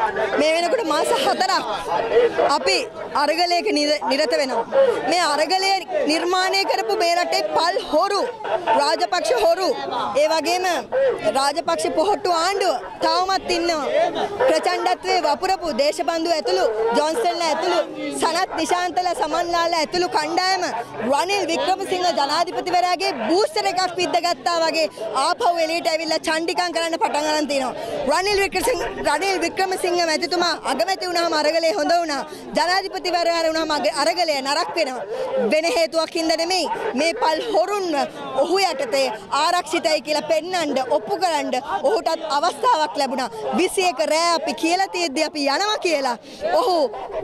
මේ වෙනකොට මාස 4ක් අපි අරගලයක නිරත වෙනවා. මේ අරගලය නිර්මාණය කරපු මේ රටේ පල් හොරු රාජපක්ෂ හොරු ඒ වගේම රාජපක්ෂ පොහොට්ටු ආණ්ඩුව තවමත් ඉන්නවා. ප්‍රචණ්ඩත්වයේ වපුරපු දේශබන්දු ඇතුළු ජොන්සන්ලා ඇතුළු සනත් නිශාන්තලා සමන්ලාලා ඇතුළු කණ්ඩායම රනිල් වික්‍රමසිංහ ජනාධිපතිවරයාගේ බූස්ටර් එකක් විද්දගත්තා වගේ ආපහු එළියට ඇවිල්ලා චණ්ඩිකම් කරන්න පටන් ගන්න තියෙනවා. රනිල් වික්‍රමසිංහ මැතිතුමා අගමැති වුණාම අරගලේ හොඳ වුණා. ජනාධිපතිවරයා වුණාම අරගලේ නරක වෙනවා. වෙන හේතුවක් හින්දා නෙමෙයි මේ පල් හොරුන්ව ඔහු යටතේ ආරක්ෂිතයි කියලා පෙන්වන්න ඔප්පු කරන්න ඔහුටත් අවස්ථාවක් ලැබුණා. 21 රෑ අපි කියලා තියෙද්දි අපි යනවා කියලා. ඔහු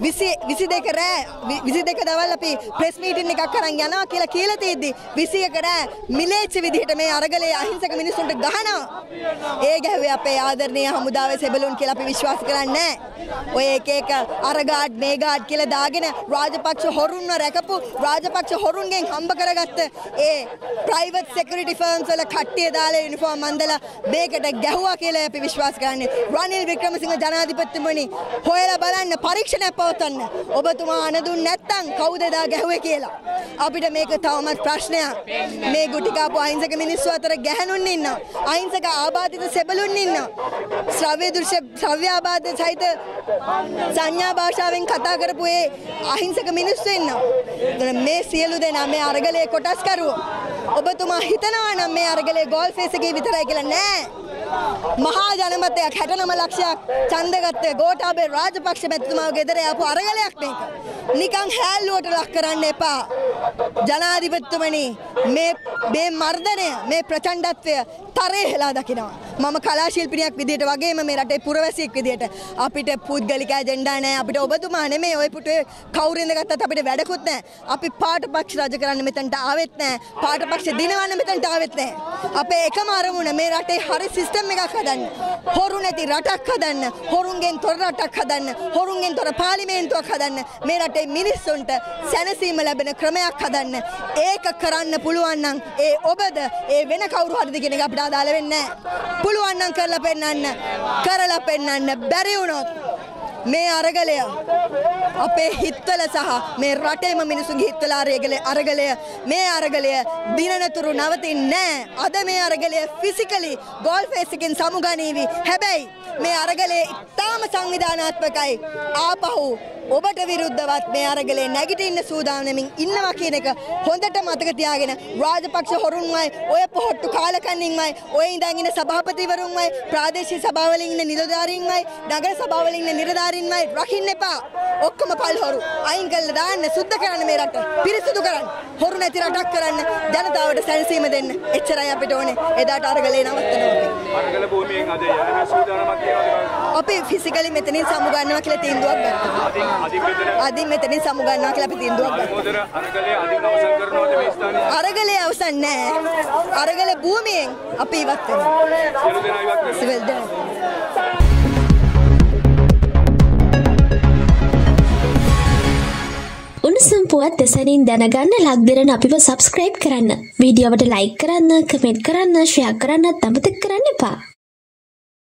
22 රෑ 22 දවල් අපි ප්‍රෙස් මීටින් එකක් අරන් යනවා කියලා තියෙද්දි 21 රෑ මිලේච්ච විදිහට මේ අරගලේ අහිංසක මිනිස්සුන්ට ගහනවා. ඒ ගැහුවේ අපේ ආදරණීය හමුදාවේ සෙබළුන් කියලා අපි විශ්වාස කරන්නේ නැහැ. ඔය එක අරගාඩ් මේගාඩ් කියලා දාගෙන රාජපක්ෂ හොරුන්ව රැකපු රාජපක්ෂ හොරුන්ගෙන් හම්බ කරගත්ත ඒ ප්‍රයිවට් සිකියුරිටි ෆර්ම්ස් වල කට්ටිය දාලා යුනිෆෝම් අන්දලා මේකට ගැහුවා කියලා අපි විශ්වාස කරන්නේ. රනිල් වික්‍රමසිංහ ජනාධිපතිතුමනි හොයලා බලන්න පරීක්ෂණයක් පවත්වන්න. ඔබතුමා අනදුන් නැත්තම් කවුද එදා ගැහුවේ කියලා. අපිට මේක තවමත් ප්‍රශ්නයක්. මේ ගුටි කාපු අහිංසක මිනිස්සු අතර ගැහණුන් ඉන්නවා. අහිංසක ආබාධිත සෙබළුන් ඉන්නවා. ශ්‍රව්‍ය ආබාධ සහිත සංඥා භාෂාවෙන් කතා කරපු ඒ අහිංසක මිනිස්සු ඉන්නවා. මේ සියලු දෙනා මේ අරගලේ කොටස්කරුවෝ. ඔබතුමා හිතනවා නම් මේ අරගලේ ගෝල් ෆේස් එකේ විතරයි කියලා නෑ. මහා ජනමතයක් 69 ලක්ෂයක් ඡන්දගත්ත ගෝඨාභය රාජපක්ෂ මැතිතුමාගේ ගෙදර ආපු අරගලයක් මේක. නිකන් හැල්ලුවට ලක් කරන්න එපා. ජනාධිපතිතුමනි මේ මර්ධනය මේ ප්‍රචණ්ඩත්වය තරේ හෙලා දකිනවා. මම කලා ශිල්පිනියක් විදියට වගේම මේ රටේ පුරවැසියෙක් විදියට අපිට පුද්ගලික ඇජෙන්ඩා නැහැ. අපිට ඔබතුමා නෙමෙයි ඔය පුටුවේ කවුරු ඉඳගත්තත් අපිට වැඩකුත් නැහැ. අපි පාටපක්ෂ රජ කරන්න මෙතනට ආවෙත් නැහැ. පාටපක්ෂ දිනවන්න මෙතනට ආවෙත් නැහැ. අපේ එකම අරමුණ මේ රටේ හරි සිස්ටම් එකක් හදන්න. හොරු නැති රටක් හදන්න. හොරුන්ගෙන් තොර රටක් හදන්න. හොරුන්ගෙන් තොර පාර්ලිමේන්තුවක් හදන්න. මේ රටේ මිනිස්සුන්ට සැනසීම ලැබෙන ක්‍රමයක් හදන්න. ඒක කරන්න පුළුවන් නම් ඒ ඔබද ඒ වෙන කවුරු හරිද කියන එක අපිට අදාළ වෙන්නේ නැහැ. පුළුවන් නම් කරලා පෙන්නන්න බැරි වුණොත් මේ අරගලය අපේ හිතවල සහ මේ රටේම මිනිසුන්ගේ හිතවල අරගලය මේ අරගලය දිනනතුරු නවතින්නේ නැහැ. අද මේ අරගලය ෆිසිකලි ගෝල් ෆේස් එකෙන් සමුගනීවි. හැබැයි මේ අරගලය ඉතාම සංවිධානාත්මකයි. ආපහු ඔබට විරුද්ධවත් මේ අරගලේ නැගිටින්න සූදානමින් ඉන්නවා කියන එක හොඳට මතක තියාගෙන රාජපක්ෂ හොරුන්මයි ඔය පොහොට්ටු කාලකන්නින්මයි ඔය ඉඳන් ඉන්න සභාපතිවරුන්මයි ප්‍රාදේශීය සභාවල ඉන්න නිලධාරීන්මයි නගර සභාවල ඉන්න නිලධාරීන්මයි රකින්න එපා. ඔක්කොම පල් හොරු අයින් කරලා දාන්න සුද්ධ කරන්න මේ රට පිරිසුදු කරන්න. හොරු නැති රටක් කරන්න ජනතාවට සැනසීම දෙන්න. එච්චරයි අපිට ඕනේ. එදාට අරගලේ නවත්තනවා. අරගල භූමියෙන් අද යන සූදානමක් කියනවාද? අපි ෆිසිකලි මෙතනින් සමුගන්නවා කියලා තීන්දුවක් ගත්තා. අදින් මෙතනින් සමුගන්නවා කියලා අපි තීන්දුවක් ගත්තා. අරගලේ අදින් අවසන් කරනවාද මේ ස්ථානයේ? අරගලේ අවසන් නැහැ. අරගල භූමියෙන් අපි ඉවත් වෙනවා. සියලු දෙනා ඉවත් වෙනවා. සියලු දෙනා. උණුසුම් පුවත් දෙසනින් දැනගන්න ලක්දිරන අපිව සබ්ස්ක්‍රයිබ් කරන්න. වීඩියෝවට ලයික් කරන්න, කමෙන්ට් කරන්න, ෂෙයා කරන්නත් අමතක කරන්න එපා.